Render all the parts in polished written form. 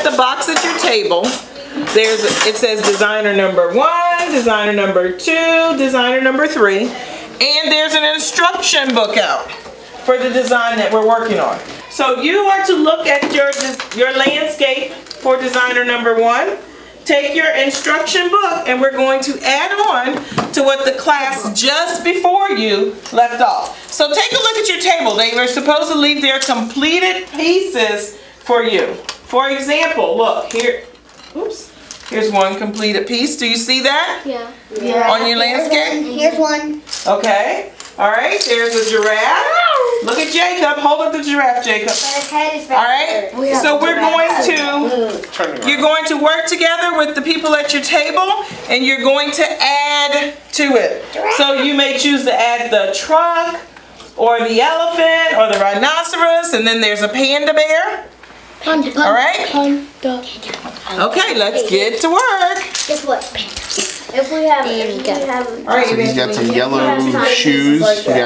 the box at your table, it says designer number 1, designer number 2, designer number 3, and there's an instruction book out for the design that we're working on. So you are to look at your landscape for designer number 1. Take your instruction book and we're going to add on to what the class just before you left off. So take a look at your table. They were supposed to leave their completed pieces for you. For example, look here. Oops. Here's one completed piece. Do you see that? Yeah. On your landscape? Here's one. Okay. All right. There's a giraffe. Look at Jacob. Hold up the giraffe, Jacob. All right. So you're going to work together with the people at your table, and you're going to add to it. So you may choose to add the truck, or the elephant, or the rhinoceros, and then there's a panda bear. All right. Okay, let's get to work. Guess what? If we have, all right, so he's got some yellow shoes.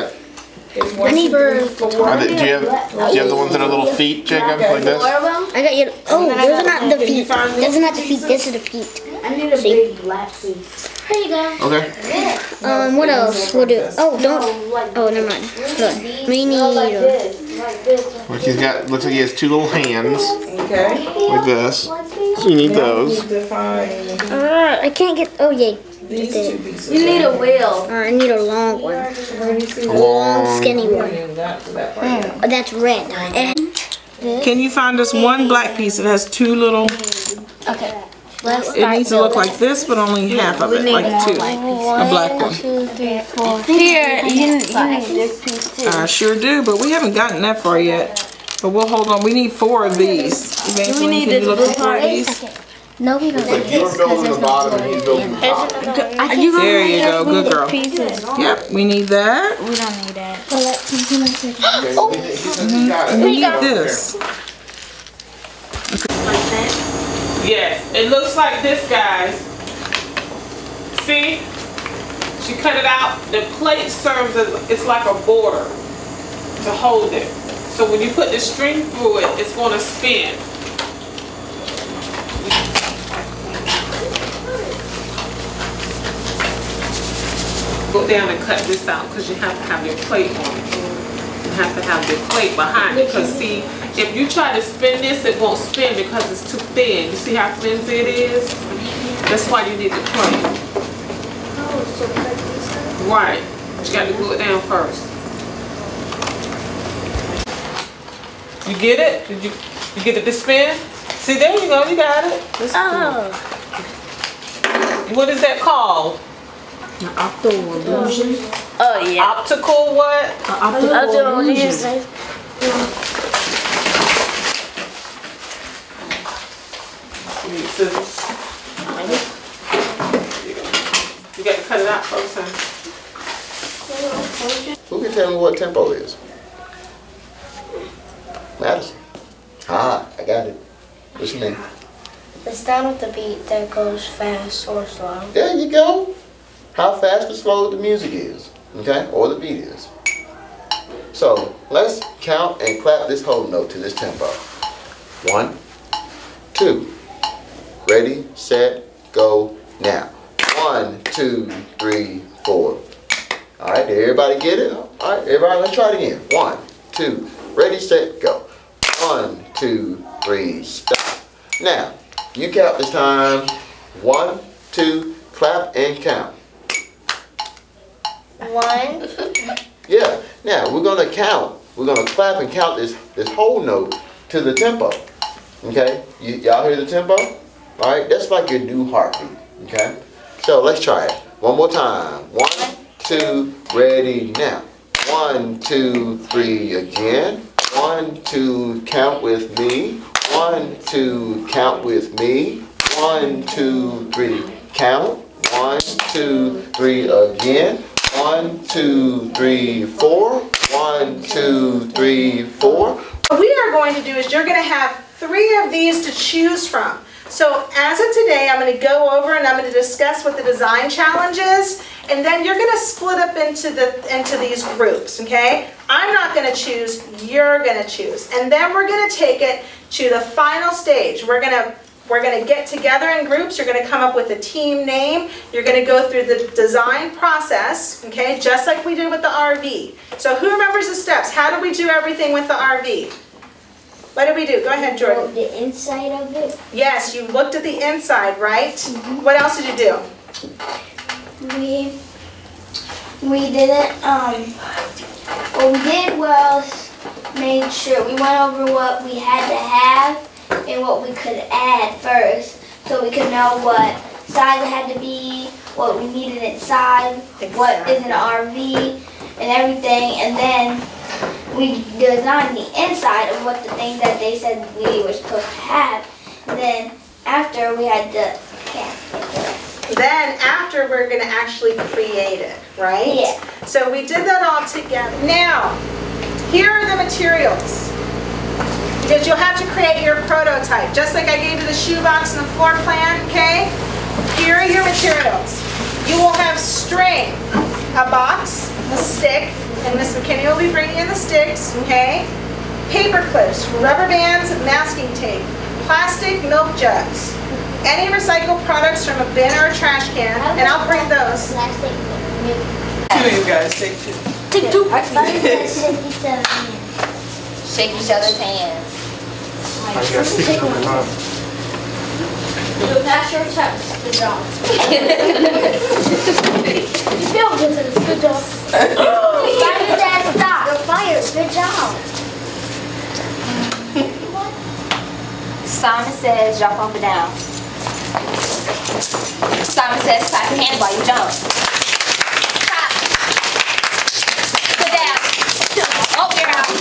I need birds. Do you have the ones that are little feet, Jacob, like this? I got yellow. Oh, those are not the feet. Those are not the feet. These are the feet. I need a big black feet. Here you go. Okay. What else? We'll do. Oh, don't. Oh, never mind. Look, we need. Look, he's got. Looks like he has 2 little hands. Okay. Like this. So you need those. I can't get. Oh, yay. These 2 pieces. You need a wheel. I need a long one. A long, skinny one. Oh, that's red. And can you find us one black piece that has 2 little? Okay. It needs to look like this, but only half of it, like 2. A black one. 2, 3, 4. Here, you need this piece too. I sure do, but we haven't gotten that far yet. But we'll hold on. We need 4 of these. Evangeline, can you look for 4 of these? No, we don't need You're this building the bottom and he's building the top. There you go, good girl. Yep, we need that. We don't need that. And we need this. Yes, it looks like this, guys. See? She cut it out. The plate serves as, it's like a border to hold it. So when you put the string through it, it's going to spin. Go down and cut this out because you have to have your plate on it. You have to have your plate behind it because see, if you try to spin this, it won't spin because it's too thin. You see how flimsy it is? That's why you need the plate. Oh, so cut this out? Right. But you got to glue it down first. You get it? Did you get it to spin? See, there you go. You got it. That's cool. What is that called? Optical illusion. Oh yeah. Optical what? Optical illusion. You need scissors. You got to cut it out first, huh? Who can tell me what tempo is? Madison. Ah, I got it. What's your name? It's down with the beat that goes fast or slow. There you go. How fast or slow the music is, okay, or the beat is. So let's count and clap this whole note to this tempo. 1, 2. Ready, set, go, now. 1, 2, 3, 4. All right, did everybody get it? All right, everybody, let's try it again. 1, 2, ready, set, go. 1, 2, 3, stop. Now, you count this time. 1, 2, clap and count. 1. Yeah. Now we're gonna count. We're gonna clap and count this whole note to the tempo. Okay. Y'all hear the tempo? All right. That's like your new heartbeat. Okay. So let's try it one more time. 1, 2, ready now. 1, 2, 3 again. 1, 2, count with me. 1, 2, count with me. 1, 2, 3, count. 1, 2, 3 again. 1, 2, 3, 4. 1, 2, 3, 4. What we are going to do is you're going to have 3 of these to choose from. So as of today, I'm going to go over and I'm going to discuss what the design challenge is, and then you're going to split up into these groups, okay? I'm not going to choose, you're going to choose. And then we're going to take it to the final stage. We're gonna get together in groups. You're gonna come up with a team name. You're gonna go through the design process, okay, just like we did with the RV. So who remembers the steps? How did we do everything with the RV? What did we do? Go ahead, Jordan. The inside of it. Yes, you looked at the inside, right? Mm-hmm. What else did you do? We didn't, what we did was made sure we went over what we had to have and what we could add first, so we could know what size it had to be, what we needed inside, what is an RV, and everything, and then we designed the inside of what the things that they said we were supposed to have, and then after we had to Then after we're going to actually create it, right? Yeah. So we did that all together. Now, here are the materials. Because you'll have to create your prototype. Just like I gave you the shoebox and the floor plan, okay? Here are your materials. You will have string, a box, a stick, and Miss McKinney will be bringing in the sticks, okay? Paper clips, rubber bands, masking tape, plastic milk jugs, any recycled products from a bin or a trash can, and I'll bring those. Two of you guys, take two. Take two. Shake each other's hands. That's your touch. Good job. You feel good. Good job. Simon said stop. You're fired. Good job. Simon says jump up and down. Simon says clap your hands while you jump. Stop. Sit down. Oh, you're out.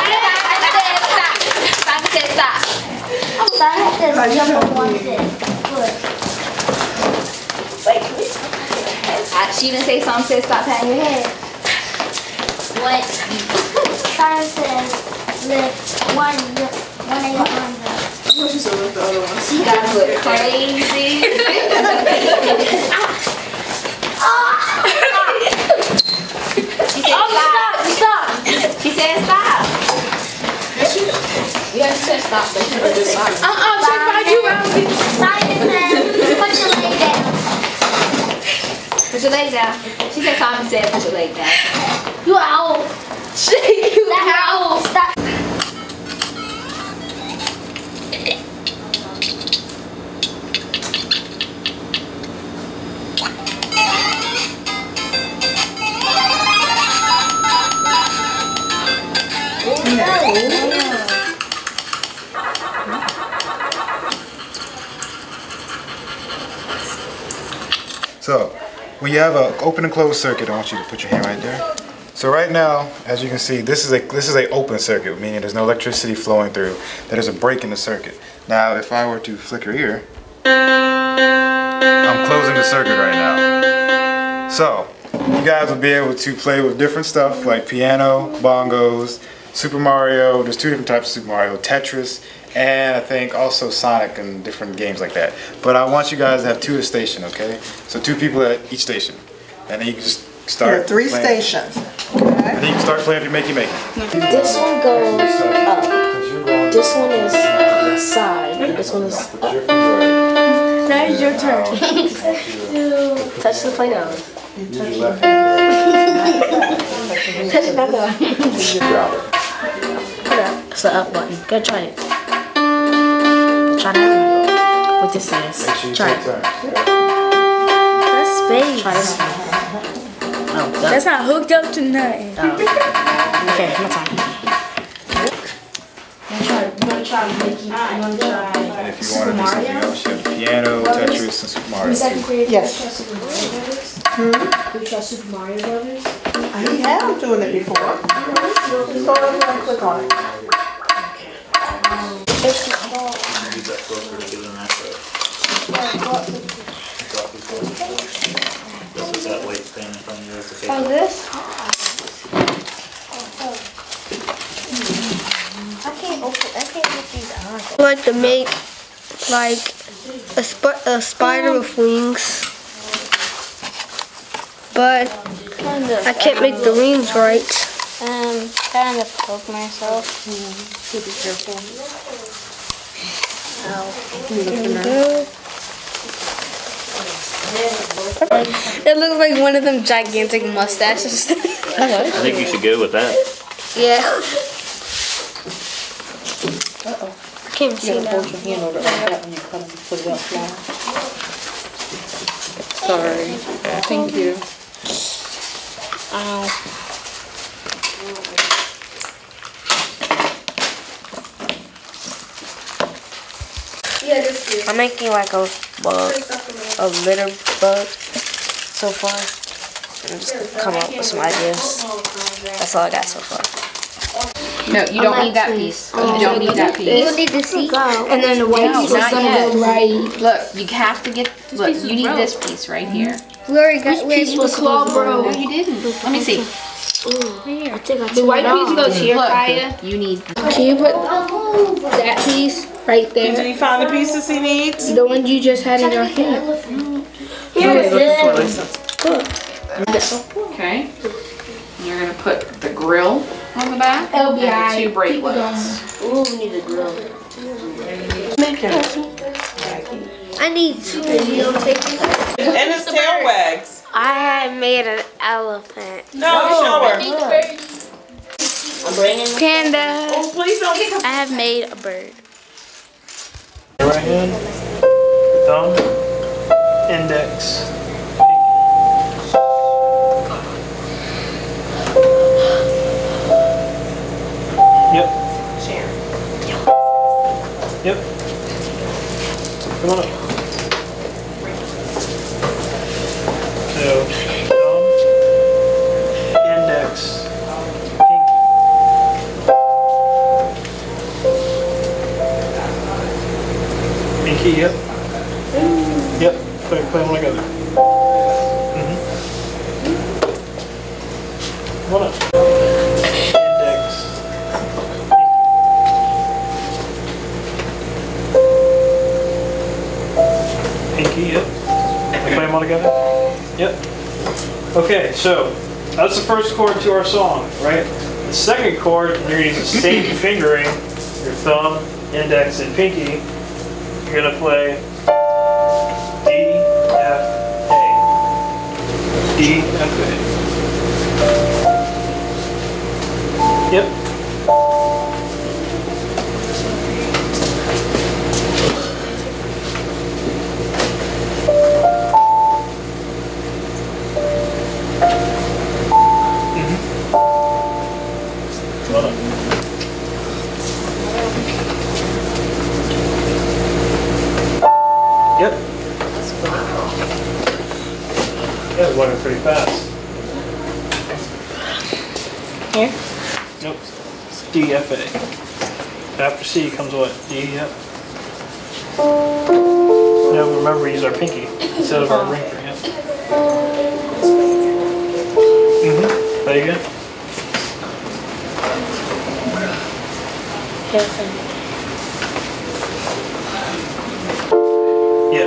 Simon says stop. Simon says jump on one foot. Wait. She didn't say Simon says stop patting your head. What? Simon says lift one of your arms up. She said lift the other one. You guys look crazy. She said stop. Stop. She said stop. Yeah, she said stop. But she said just stop. Simon says put your leg down. Put your legs down. She said Simon said put your leg down. You owl. You owl. Stop. So, when you have an open and closed circuit, I want you to put your hand right there. So right now, as you can see, this is a open circuit, meaning there's no electricity flowing through. There's a break in the circuit. Now, if I were to flicker here, I'm closing the circuit right now. So, you guys will be able to play with different stuff like piano, bongos, Super Mario. There's two different types of Super Mario, Tetris, and I think also Sonic and different games like that. But I want you guys to have two at a station, okay? So 2 people at each station. And then you can just start There are 3 playing. stations. And then you can start playing if you makey. This one goes up. This one is side. And this one is up. Now it's your turn. Touch the Play-Doh. Touch it back up. It's the up button. Go try it. Try that one. What this is. Try it. That's fake. Try this one. Oh, that's not hooked up to nothing. Oh. Okay, my time. And if you want to do something else, you have the piano, Tetris, and Super Mario. Yes. We try Super Mario Brothers. He had them doing it before. Just go over and click on it. Oh, this? I can't get these on. I like to make like a spider with wings, but I can't make the wings right. Trying to poke myself. Be careful. It looks like one of them gigantic mustaches. I think you should go with that. Yeah. I can't see now. Hold your hand over that when you cut them, put it up flat. Sorry. Thank you. Ow. I'm making like a bug, a litter bug so far. And just come up with some ideas. That's all I got so far. No, you don't need that piece. You don't need that piece. You need to see. And then the white piece is not gonna yet. go right. Look, you have to get. Look, you need this piece right here. We already got. This piece was claw, bro. No, you didn't. Let me see. I think I the white piece goes here, Look, Kaya. you need. Can you put that piece right Did there? you find the pieces he needs? The one you just had in your hand. Here it is. Okay. You're gonna put the grill on the back and the two bracelets. Ooh, we need a grill. I need two. And his tail wags. I had made an elephant. No, show her. I'm bringing Panda. Oh, please don't get I have made a bird. Right hand, thumb, index. Yep. Yep. Come on up. So, thumb, index, pinky. Pinky, yep. Yep, put them together. Come on up. Index, pinky, yep. Play them all together? Yep. Okay, so that's the first chord to our song, right? The second chord, you're going to use the same fingering, your thumb, index, and pinky. You're going to play D, F, A. D, F, A. Yep. Well done. Yep. Yeah, it went pretty fast. Here? Nope. It's D, F, A. After C comes what? D, yep. No, remember we use our pinky instead of our ring finger. Yep. Very good. Yeah.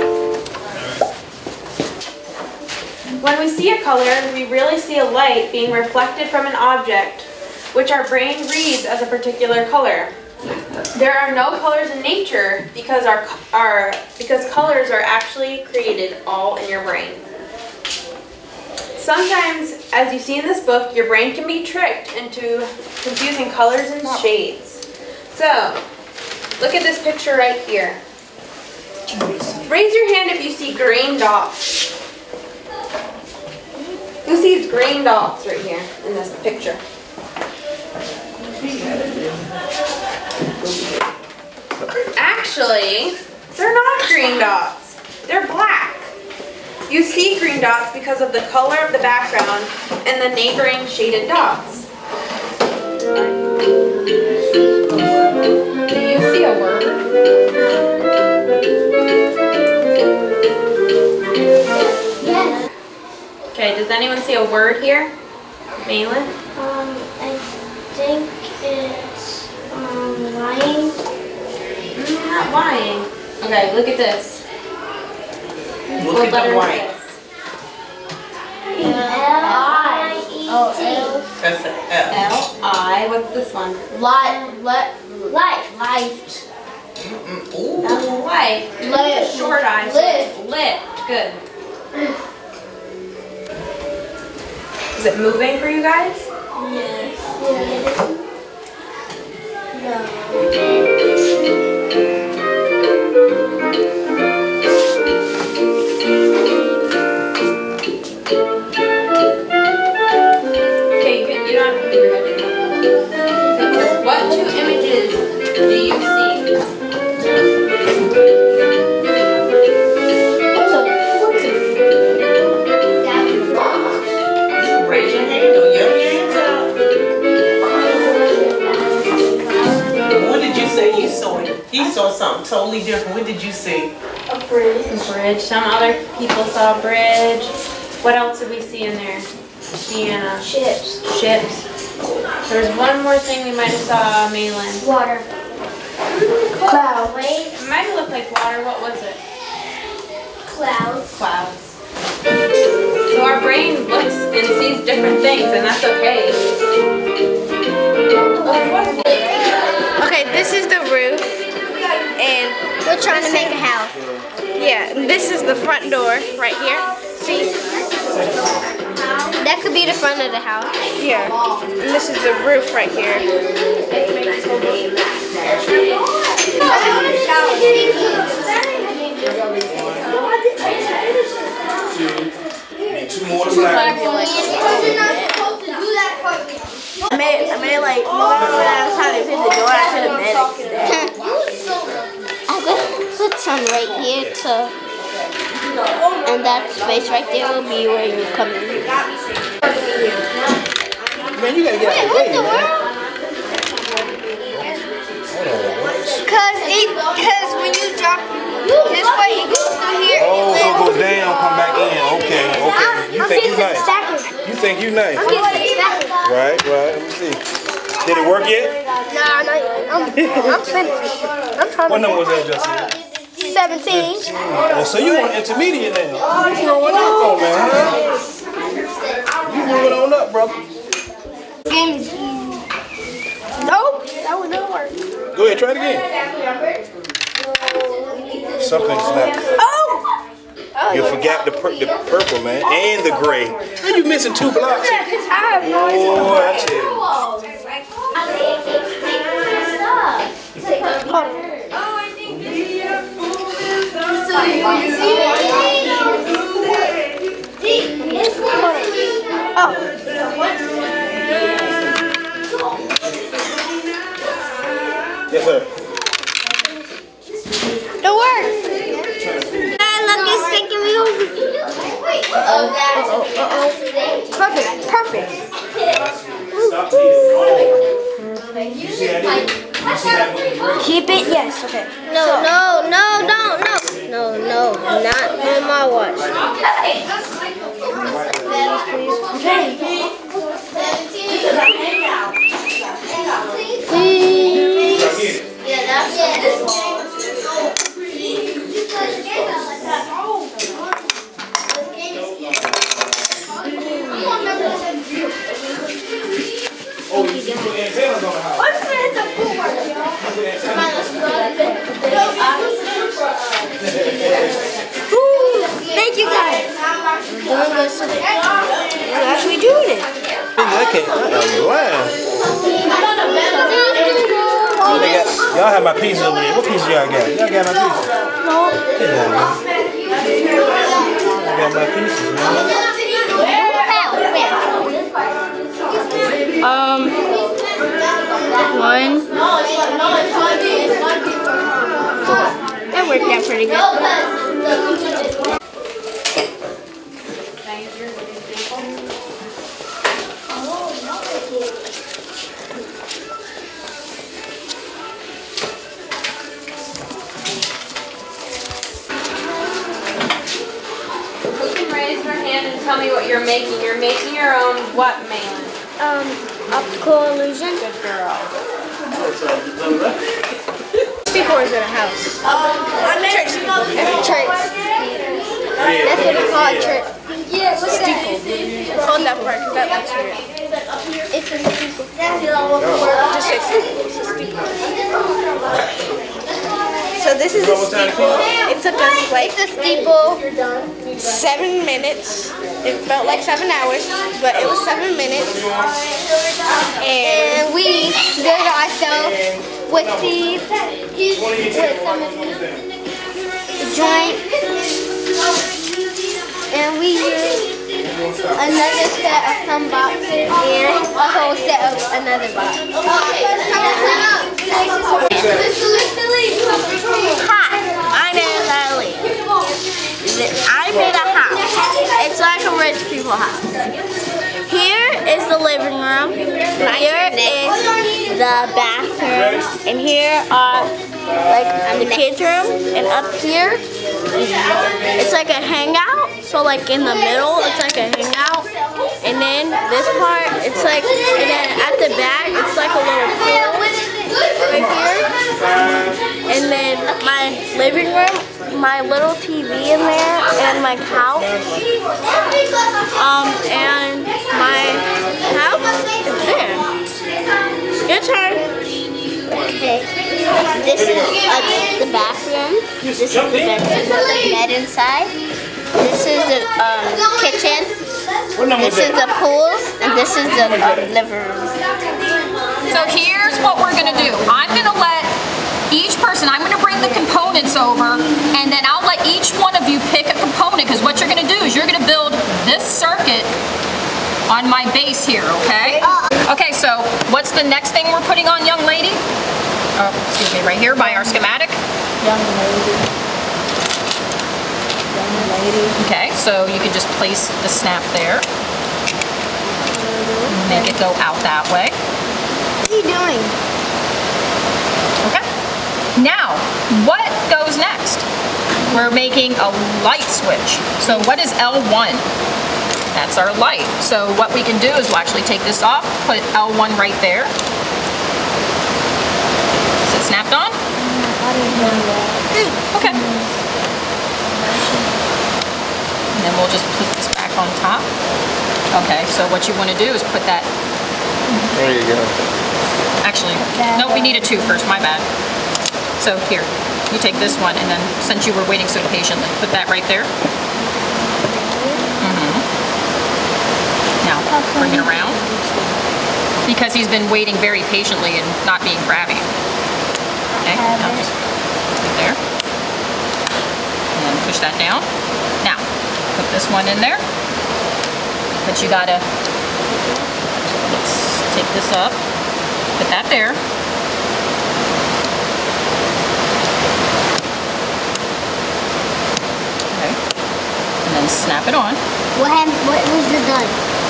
When we see a color, we really see a light being reflected from an object, which our brain reads as a particular color. There are no colors in nature because because colors are actually created all in your brain. Sometimes, as you see in this book, your brain can be tricked into confusing colors and shades. So, look at this picture right here. Raise your hand if you see green dots. Who sees green dots right here in this picture? Actually, they're not green dots. They're black. You see green dots because of the color of the background and the neighboring shaded dots. Do you see a word? Yes. Okay, does anyone see a word here? Malin? I think it's lying. Not lying. Okay, look at this. Look at the white. L-I-E-T. That's the F. L-I, what's this one? Light. Ooh. Light. Lit. Short eye. So it's lit. Good. Is it moving for you guys? Yes. Okay, good. You don't have to move your head. It says, what two images do you see? Raise your hand or your hands up. What did you say you saw? He saw something totally different. What did you see? A bridge. A bridge. Some other people saw a bridge. What else did we see in there? Deanna. Ships. Ships. There's one more thing we might have saw, Malin. Water. Cloud. It might have looked like water. What was it? Clouds. Clouds. So our brain looks and sees different things, and that's okay. Okay, this is the roof, and We're trying to make a house. yeah, this is the front door right here. See? That could be the front of the house. Yeah, and this is the roof right here. Two more tracks. I made like, remember when I was trying to hit the door, I should have made it. I'm going to put some right here to, and that space right there will be where you come in. Man, you gotta get out of the way, man. Cause when you drop this way, it goes through here. Oh, so it goes down, come back in. Okay. You think you nice? You think you nice? Right. Let me see. Did it work yet? Nah, not yet. I'm finished. I'm trying What number was that, Justin? 17. Oh, so you on intermediate now? You growing up on, man, huh? You moving on up, brother. Game is easy. Nope, that would not work. Go ahead, try it again. Something snapped. You forgot the purple, man, and the gray. How you missing 2 blocks? I have no idea. Oh, I tell you. Yes, sir. It works. Look, it's taking me over. Perfect. Keep it, yes, okay. No, not on my watch. Please. Yeah, that's it. Thank you guys. We're actually doing it. Y'all have my pieces over there. What piece y'all got? Y'all got my pieces? No. Y'all got my pieces, man. One. 4. That worked out pretty good. Raise your hand and tell me what you're making. You're making your own what, Malin? Optical illusion. Good girl. Before is in a house. Church. That's what we call a church. Yeah, Steeple. Hold that part because that looks weird. It's a steeple. Just say steeple. It's a steeple. So this is a steeple. It took us like It's a steeple. 7 minutes. It felt like 7 hours, but it was 7 minutes. And we did it ourselves with some joint. And we used another set of some boxes and a whole set of another box. Hi, my name is Eileen. I made a house. It's like a rich people house. Here is the living room. Here is the bathroom. And here are like the kids' room. And up here, it's like a hangout. So like in the middle, it's like a hangout. And then this part, it's like, and then at the back, it's like a little pool right here. And then my living room, my little TV in there, and my couch. And my house is there. Your turn. Okay. This is the bathroom. This is the bedroom with the bed inside. This is the kitchen. This is the pool, and this is the living room. So here's what we're gonna do. I'm gonna let each person, I'm gonna bring the components over, and then I'll let each one of you pick a component, because what you're gonna do is you're gonna build this circuit on my base here, okay? Okay, so what's the next thing we're putting on, young lady? Oh, excuse me, right here by our schematic. Young lady. Okay, so you can just place the snap there. Make it go out that way. What are you doing? Okay. Now, what goes next? We're making a light switch. So what is L1? That's our light. So what we can do is we'll actually take this off, put L1 right there. Is it snapped on? Okay. And then we'll just put this back on top. Okay, so what you want to do is put that. There you go. Actually, no, we needed two first, my bad. So here, you take this one, and then since you were waiting so patiently, put that right there. Now, bring it around. Because he's been waiting very patiently and not being crabby. Okay, now just put it there. And push that down. Now, put this one in there. But you gotta, let's take this up, put that there. Okay. And then snap it on. What was this done?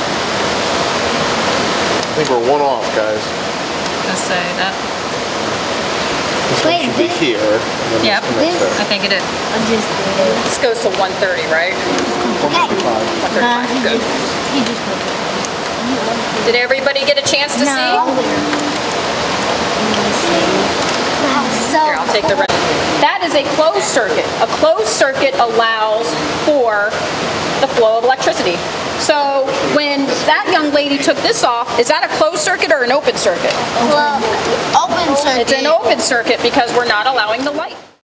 I think we're one off, guys. Let's say that. This one should be here. Yep, I think it is. This goes to 130, right? 135. Good. Did everybody get a chance to see? Here, I'll take the rest. That is a closed circuit. A closed circuit allows for the flow of electricity. So when that young lady took this off, is that a closed circuit or an open circuit? Well, open circuit. It's an open circuit because we're not allowing the light.